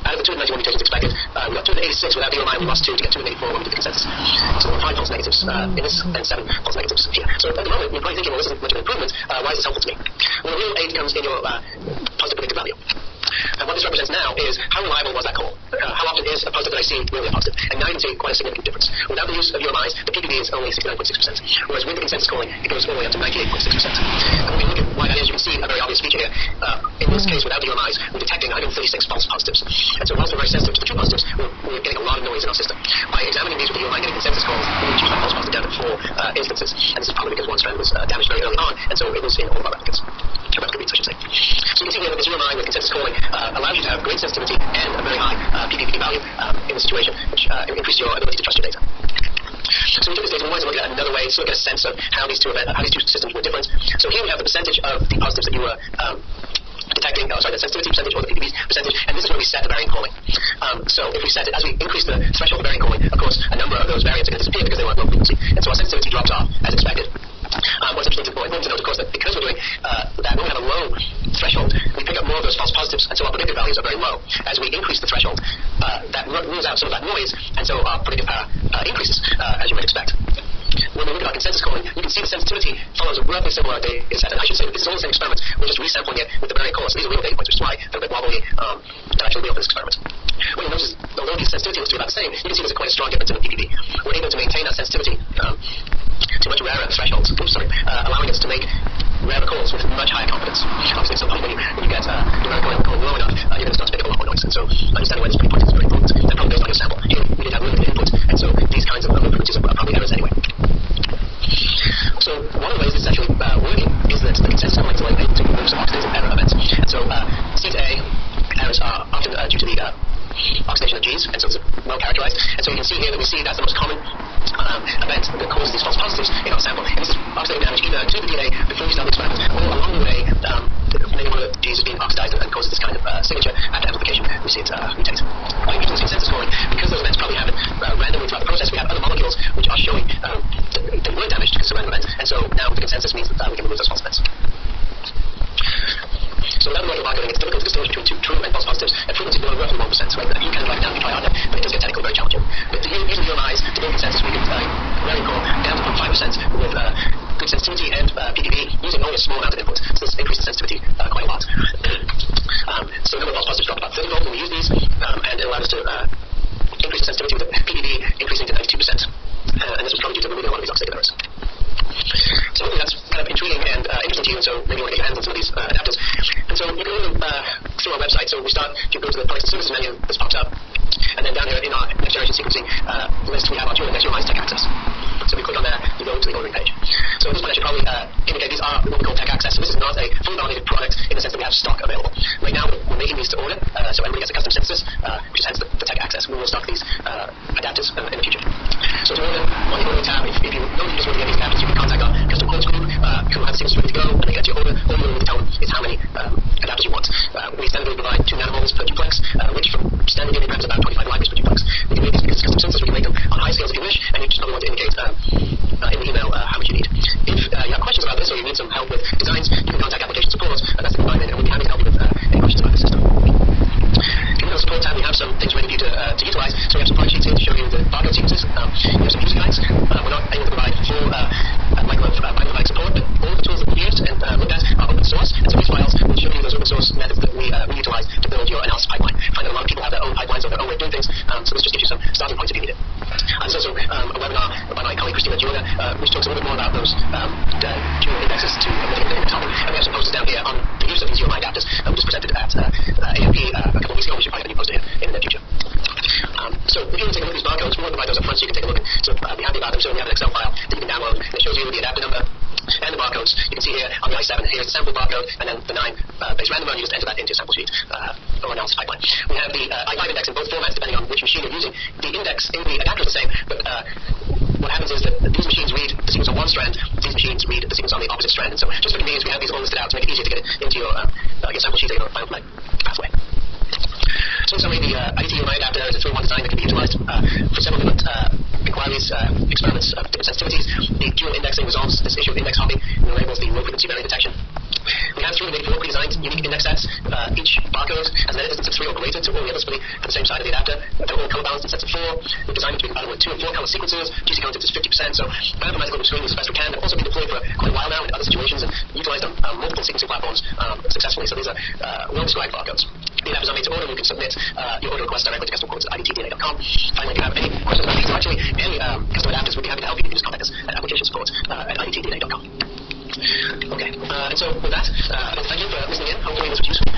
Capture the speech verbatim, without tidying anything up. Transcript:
out of the two hundred ninety-one mutations expected, uh, we got two hundred eighty-six without the O M I, we lost two to get two hundred eighty-four when we did the consensus. So there were five false negatives uh, in this and seven false negatives here. So at the moment, you're probably thinking, well, this isn't much of an improvement. Uh, why is this helpful to me? Well, the real aid comes in your uh, positive predictive value. And what this represents now is how reliable was that call? Uh, how often is a positive that I see really a positive? And now you can see quite a significant difference. Without the use of U M Is, the P P V is only sixty-nine point six percent, whereas with the consensus calling, it goes all the way up to ninety-eight point six percent. And when we look at why that is, you can see a very obvious feature here. Uh, in this case, without the U M Is, we're detecting one hundred thirty-six false positives. And so whilst we're very sensitive to the true positives, we're, we're getting a lot of noise in our system. By examining these with the U M I getting consensus calls, we reduced that false positive down to four uh, instances. And this is probably because one strand was uh, damaged very early on, and so it was in all of our replicates. Replicate reads, I should say. So you can see here that this U M I with consensus calling uh, allows you to have great sensitivity and a very high uh, P P V value um, in the situation, which uh, increases your ability to trust your data. So we took this data and we wanted to look at it another way, so look at a sense of how these two event, how these two systems were different. So here we have the percentage of the positives that you were um, detecting, oh, sorry, the sensitivity percentage or the P P V percentage, and this is where we set the variant calling. Um, so if we set it, as we increase the threshold of variant calling, of course, a number of those variants are going to disappear because they weren't low frequency, and so our sensitivity drops off as expected. Um, what's interesting to, important to note, of course, that because we're doing uh, that, when we have a low threshold, we pick up more of those false positives, and so our predictive values are very low. As we increase the threshold, uh, that rules out some of that noise, and so our predictive power uh, increases, uh, as you might expect. When we look at our consensus calling, you can see the sensitivity follows a roughly similar data set. And I should say that this is all the same experiment. We're just resampling it with the variant calls. So these are real data points, which is why they're a bit wobbly. Um, they're actually real for this experiment. What you notice is, although the sensitivity looks to be about the same, you can see there's a quite a strong difference in the P P V. We're able to maintain that sensitivity um, to much rarer thresholds. Oops, sorry, uh, allowing us to make rarer calls with much higher confidence. Obviously, at some point when you, when you get uh, your rarer calling, calling low enough, uh, you're going to start to pick up a lot more noise. And so understanding where this pretty point is very important. And probably based on your sample. Here, we did have limited input, and so these kinds of low frequencies are probably errors anyway. So one of the ways this is actually uh, working is that the consensus calling is able to remove some oxidative error events. And so uh, C to A errors are often uh, due to the uh, oxidation of Gs, and so it's well characterized. And so you can see here that we see that's the most common um, event that causes these false positives in our sample. And this is oxidative damage either to the D N A before we start the experiment, or along the way, um, maybe one of the Gs is being oxidized and causes this kind of uh, signature after amplification. We see it uh, mutate. By using this consensus calling, because those events probably happen uh, randomly throughout the process, we have other molecules which are showing um, that they were damaged because of random events. And so now the consensus means that uh, we can remove those false events. So without the molecular barcoding, it's difficult to distinguish between two true and false positives at frequencies below roughly one percent. So you can write it down if you try harder, but it does get technically very challenging. But using U M Is to build consensus, we can uh, variant call down to zero point five percent with uh, good sensitivity and uh, P P V using only a small amount of input. So this increases sensitivity uh, quite a lot. um, so the number of false positives dropped about thirty fold when we use these, um, and it allowed us to uh, increase the sensitivity with the P P V increasing to ninety-two percent. Uh, and this was probably due to removing a lot of these oxidative errors. So hopefully that's kind of intriguing and uh, interesting to you, and so maybe you want to get your hands on some of these uh, adapters. And so you can go uh, through our website. So we start, if you go to the products and services menu, this pops up. And then down here in our next generation sequencing uh, list, we have our dual index U M Is Tech Access. So if you click on there, you go to the ordering page. So this one I should probably uh, indicate these are what we call Tech Access. So this is not a fully validated product in the sense that we have stock available. Right now, we're making these to order, uh, so everybody gets a custom synthesis, uh, which is hence the, the Tech Access. We will stock these uh, adapters uh, in the future. So to order, on the ordering tab, if, if you know you just want to get these adapters, you can contact our custom quotes group, uh, who have synthesis ready to go, and they get your order. All you need to tell them is how many um, adapters you want. Uh, we standardly provide two nanomoles per duplex, uh, which from standard D N A prep is about twenty-five libraries per duplex. We can make these because it's custom synthesis. We can make them on high scales if you wish, and you just probably want to indicate um, uh, in the email uh, how much you need. If uh, you have questions about this or you need some help with designs, you can contact application support, and that's the line, and we'll be happy to help you with uh, any questions about the system. In the support tab, we have some things ready for you to, uh, to utilize. So we have some product sheets here to show you the barcode sequences. Um, we have some user guides. Uh, we're not able to provide full uh, uh, microwave uh, bioinformatics support, but all the tools that we used and uh, looked at are open source, and so these files will show you those open source methods that we, uh, we utilize to build your analysis pipeline. I find that a lot of people have their own pipelines or their own way of doing things, um, so this just gives you some starting points if you need it. Uh, there's also um, a webinar by my colleague Christina Giulia, uh, which talks a little bit more about those um, uh, dual indexes to mitigate the index hopping. And we have some posters down here on the use of these U M I adapters, uh, which was presented at uh, uh, A M P uh, a couple of weeks ago. We should probably have a new poster here in the near future. Um, so if you want to take a look at these barcodes, we want to provide those up front so you can take a look. So uh, be happy about them. So we have an Excel file that you can download. And it shows you the adapter number and the barcodes. You can see here on the i seven, here's the sample barcode, and then the nine uh, base random, and you just enter that into your sample sheet uh, or analysis pipeline. We have the uh, i five index in both formats, depending on which machine you're using. The index in the adapter is the same, but uh, what happens is that these machines read the sequence on one strand, these machines read the sequence on the opposite strand. And so just for convenience, we have these all listed out to make it easier to get it into your, uh, uh, your sample sheet or your bioinformatic pathway. So in summary, the uh, I D T U M I adapter is a three in one design that can be utilized uh, for several different uh, inquiries, uh, experiments of different sensitivities. The dual indexing resolves this issue of index hopping and enables the low frequency variant detection. We have have three hundred eighty-four pre-designed unique index sets. Uh, each barcode has an edit distance of three or greater to all the others for the, for the same side of the adapter. They're all color balanced in sets of four. We've designed them to be compatible with two and four color sequences. G C content is fifty percent, so bioinformatical between as best we can. They've also been deployed for quite a while now in other situations and utilized on um, multiple sequencing platforms um, successfully. So these are uh, well-described barcodes. The adapters are made to order, and you can submit uh, your order request directly to custom quotes at I D T D N A dot com. Finally, if you have any questions about these, or actually any um, custom adapters, we'd be happy to help you. You can just contact us at application support uh, at I D T D N A dot com. Okay, uh, and so with that, uh, thank you for listening in. Hopefully this was useful.